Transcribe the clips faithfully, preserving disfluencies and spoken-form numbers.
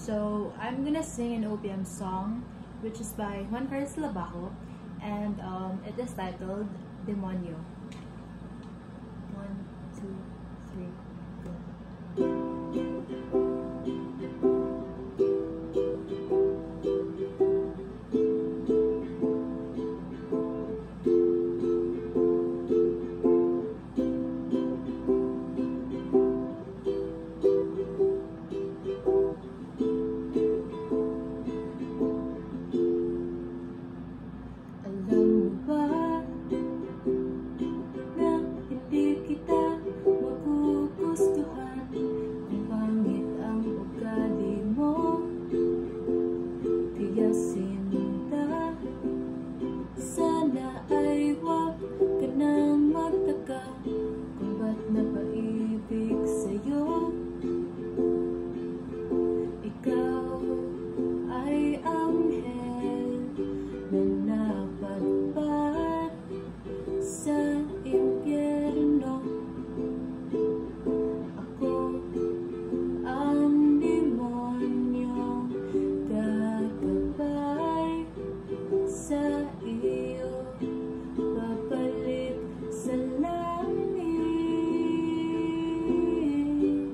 So I'm gonna sing an O P M song, which is by Juan, Karlos, Labajo, and um, it is titled Demonyo. One, two, three, go. Sana ay wag ka nang magtaka kung ba't napaibig sa'yo. Ikaw ay anghel na napadpad sa impyerno. Ako ang demonyo gagabay sa iyo, babalik sa langit.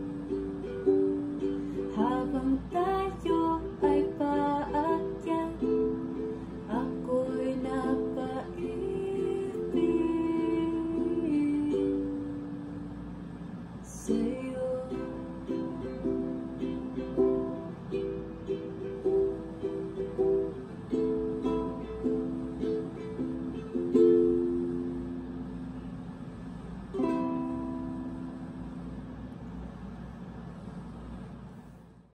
Habang tayo ay paakyat, ako'y napaibig sa'yo.